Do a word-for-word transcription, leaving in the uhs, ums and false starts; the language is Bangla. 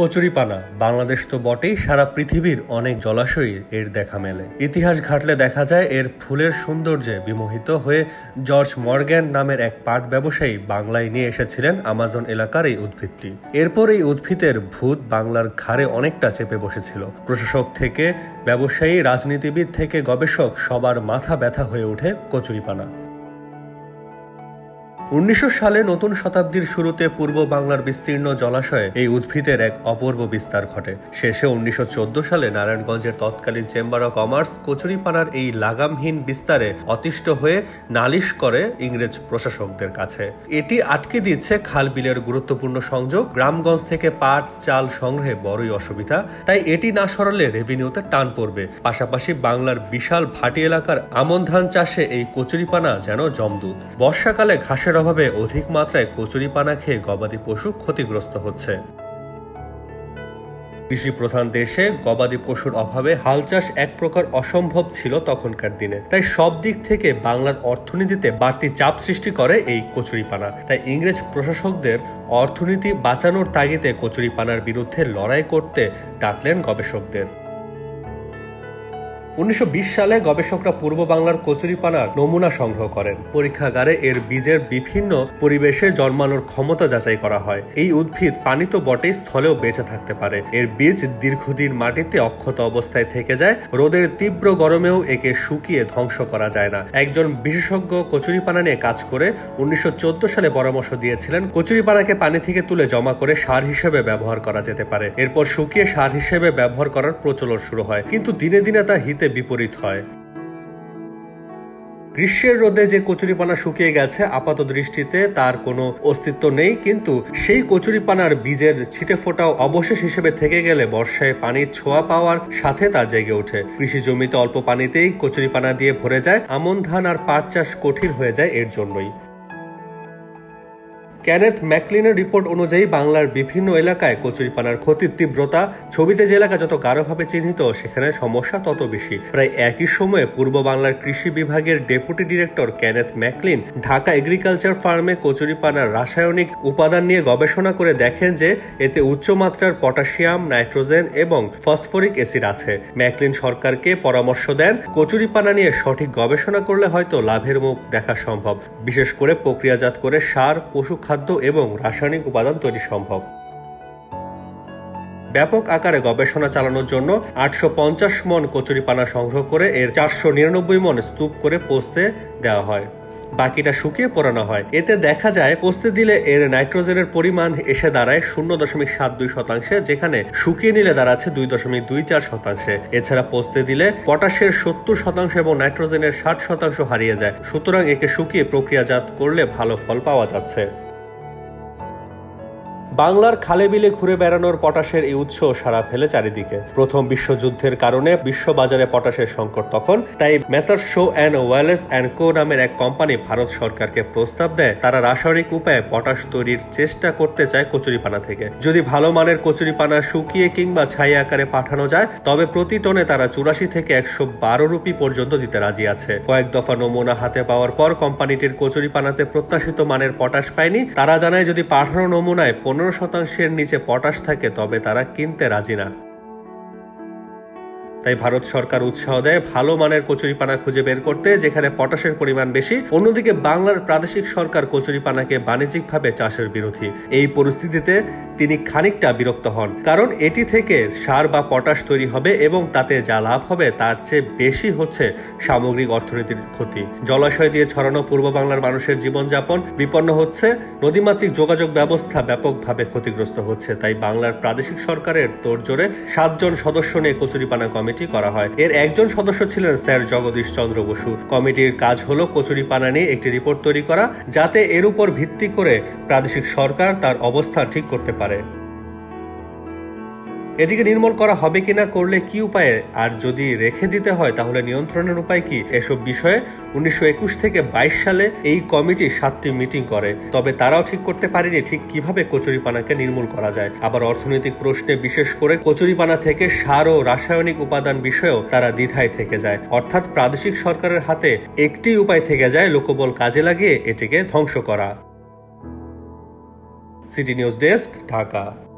কচুরিপানা বাংলাদেশ তো বটেই, সারা পৃথিবীর অনেক জলাশয়ে এর দেখা মেলে। ইতিহাস ঘাটলে দেখা যায় এর ফুলের সৌন্দর্যে বিমোহিত হয়ে জর্জ মর্গ্যান নামের এক পাট ব্যবসায়ী বাংলায় নিয়ে এসেছিলেন আমাজন এলাকার এই উদ্ভিদটি। এরপর এই উদ্ভিদের ভূত বাংলার ঘাড়ে অনেকটা চেপে বসেছিল। প্রশাসক থেকে ব্যবসায়ী, রাজনীতিবিদ থেকে গবেষক, সবার মাথা ব্যথা হয়ে ওঠে কচুরিপানা। উনিশশো সালে নতুন শতাব্দীর শুরুতে পূর্ব বাংলার বিস্তীর্ণ জলাশয়ে এই উদ্ভিদের এক অপূর্ব বিস্তার ঘটে। শেষে উনিশশো চোদ্দ সালে নারায়ণগঞ্জের তৎকালীন চেম্বার অব কমার্স কচুরিপানার এই লাগামহীন বিস্তারে অতিষ্ঠ হয়ে নালিশ করে ইংরেজ প্রশাসকদের কাছে। এটি আটকে দিচ্ছে খাল বিলের গুরুত্বপূর্ণ সংযোগ, গ্রামগঞ্জ থেকে পাট চাল সংগ্রহে বড়ই অসুবিধা। তাই এটি না সরালে রেভিনিউতে টান পড়বে। পাশাপাশি বাংলার বিশাল ভাটি এলাকার আমন ধান চাষে এই কচুরিপানা যেন জমদূত। বর্ষাকালে ঘাসের অভাবে অধিক মাত্রায় কচুরিপানা খেয়ে গবাদি পশু ক্ষতিগ্রস্ত হচ্ছে। কৃষি প্রধান দেশে গবাদি পশুর অভাবে হাল চাষ এক প্রকার অসম্ভব ছিল তখনকার দিনে। তাই সব দিক থেকে বাংলার অর্থনীতিতে বাড়তি চাপ সৃষ্টি করে এই কচুরিপানা। তাই ইংরেজ প্রশাসকদের অর্থনীতি বাঁচানোর তাগিদে কচুরিপানার বিরুদ্ধে লড়াই করতে ডাকলেন গবেষকদের। উনিশশো বিশ সালে গবেষকরা পূর্ব বাংলার কচুরিপানার নমুনা সংগ্রহ করেন। পরীক্ষাগারে এর বীজের বিভিন্ন পরিবেশে জন্মানোর ক্ষমতা যাচাই করা হয়। এই উদ্ভিদ পানি তো বটেই, স্থলেও বেঁচে থাকতে পারে। এর বীজ দীর্ঘদিন মাটিতে অক্ষত অবস্থায় থেকে যায়। রোদের তীব্র গরমেও একে শুকিয়ে ধ্বংস করা যায় না। একজন বিশেষজ্ঞ কচুরিপানা নিয়ে কাজ করে উনিশশো চোদ্দ সালে পরামর্শ দিয়েছিলেন কচুরিপানাকে পানি থেকে তুলে জমা করে সার হিসেবে ব্যবহার করা যেতে পারে। এরপর শুকিয়ে সার হিসেবে ব্যবহার করার প্রচলন শুরু হয়, কিন্তু দিনে দিনে তা হিতে বিপরীত হয়। গ্রীষ্মের রোদে যে কচুরিপানা শুকিয়ে গেছে, আপাত দৃষ্টিতে তার কোনো অস্তিত্ব নেই, কিন্তু সেই কচুরিপানার বীজের ছিটে ফোটাও অবশেষ হিসেবে থেকে গেলে বর্ষায় পানির ছোঁয়া পাওয়ার সাথে তা জেগে ওঠে। কৃষি জমিতে অল্প পানিতেই কচুরিপানা দিয়ে ভরে যায়। আমন ধান আর পাট চাষ কঠিন হয়ে যায় এর জন্যই। কেনেথ ম্যাকলিনের রিপোর্ট অনুযায়ী বাংলার বিভিন্ন এলাকায় কচুরিপানার ক্ষতির তীব্রতা, ছবিতে যে এলাকা যত গাঢ়ভাবে চিহ্নিত সেখানে সমস্যা তত বেশি। প্রায় একই সময়ে পূর্ব বাংলার কৃষি বিভাগের deputy director Kenneth McLean Dhaka agriculture ফার্মে কচুরিপানার রাসায়নিক উপাদান নিয়ে গবেষণা করে দেখেন যে এতে উচ্চমাত্রার পটাশিয়াম, নাইট্রোজেন এবং ফসফরিক অ্যাসিড আছে। ম্যাকলিন সরকারকে পরামর্শ দেন কচুরিপানা নিয়ে সঠিক গবেষণা করলে হয়তো লাভের মুখ দেখা সম্ভব, বিশেষ করে প্রক্রিয়াজাত করে সার, পশু খাদ্য এবং রাসায়নিক উপাদান তৈরি সম্ভব। ব্যাপক আকারে গবেষণা চালানোর জন্য আটশো পঞ্চাশ মন কচুরিপানা সংগ্রহ করে এর চারশো নিরানব্বই মন স্তূপ করে পোস্তে দেওয়া হয়। বাকিটা শুকিয়ে পোড়ানো হয়। এতে দেখা যায় পোস্তে দিলে এর নাইট্রোজেনের পরিমাণ এসে দাঁড়ায় শূন্য দশমিক সাত দুই শতাংশে, যেখানে শুকিয়ে নিলে দাঁড়াচ্ছে দুই দশমিক দুই চার শতাংশে। এছাড়া পোস্তে দিলে পটাশের সত্তর শতাংশ এবং নাইট্রোজেনের ষাট শতাংশ হারিয়ে যায়। সুতরাং একে শুকিয়ে প্রক্রিয়াজাত করলে ভালো ফল পাওয়া যাচ্ছে। বাংলার খালে বিলে ঘুরে বেড়ানোর পটাশের এই উৎস সারা ফেলে চারিদিকে। প্রথম বিশ্বযুদ্ধের কারণে বিশ্ববাজারে পটাশের সংকট তখন, তাই Messrs Shaw and Wallace and co নামের এক কোম্পানি ভারত সরকারকে প্রস্তাব দেয় তারা রাসায়নিক উপায়ে পটাশ তৈরির চেষ্টা করতে চায় কচুরিপানা থেকে। যদি ভালো মানের কচুরিপানা শুকিয়ে কিংবা ছাই আকারে পাঠানো যায় তবে প্রতি টনে তারা চুরাশি থেকে একশো বারো রুপি পর্যন্ত দিতে রাজি আছে। কয়েক দফা নমুনা হাতে পাওয়ার পর কোম্পানিটির কচুরিপানাতে প্রত্যাশিত মানের পটাশ পায়নি। তারা জানায় যদি পাঠানো নমুনায় পনেরো শতাংশের নিচে পটাশ থাকে তবে তারা কিনতে রাজি না। তাই ভারত সরকার উৎসাহ দেয় ভালো মানের কচুরিপানা খুঁজে বের করতে, যেখানে পটাশের পরিমাণ বেশি। অন্যদিকে বাংলার প্রাদেশিক সরকার কচুরিপানাকে বাণিজ্যিকভাবে চাষের বিরোধী। এই পরিস্থিতিতে তিনি খানিকটা বিরক্ত হন, কারণ এটি থেকে সার বা পটাশ তৈরি হবে এবং তাতে যা লাভ হবে তার চেয়ে বেশি হচ্ছে সামগ্রিক অর্থনীতির ক্ষতি। জলাশয় দিয়ে ছড়ানো পূর্ব বাংলার মানুষের জীবনযাপন বিপন্ন হচ্ছে, নদীমাতৃক যোগাযোগ ব্যবস্থা ব্যাপকভাবে ক্ষতিগ্রস্ত হচ্ছে। তাই বাংলার প্রাদেশিক সরকারের তোড়জোড়ে সাতজন সদস্য নিয়ে কচুরিপানা কমিটি করা হয়। এর একজন সদস্য ছিলেন স্যার জগদীশ চন্দ্র বসু। কমিটির কাজ হলো কচুরিপানা নিয়ে একটি রিপোর্ট তৈরি করা, যাতে এর উপর ভিত্তি করে প্রাদেশিক সরকার তার অবস্থান ঠিক করতে পারে। এটিকে নির্মূল করা হবে কিনা, করলে কি উপায়ে, আর যদি রেখে দিতে হয় তাহলে নিয়ন্ত্রণের উপায় কি, এসব বিষয়ে উনিশশো একুশ থেকে বাইশ সালে এই কমিটি সাতটি মিটিং করে। তবে তারাও ঠিক করতে পারেনি ঠিক কিভাবে কচুরিপানাকে নির্মূল করা যায়। আবার অর্থনৈতিক প্রশ্নে, বিশেষ করে কচুরিপানা থেকে সার ও রাসায়নিক উপাদান বিষয়েও তারা দ্বিধায় থেকে যায়। অর্থাৎ প্রাদেশিক সরকারের হাতে একটি উপায় থেকে যায়, লোকবল কাজে লাগিয়ে এটিকে ধ্বংস করা। City news desk, Dhaka.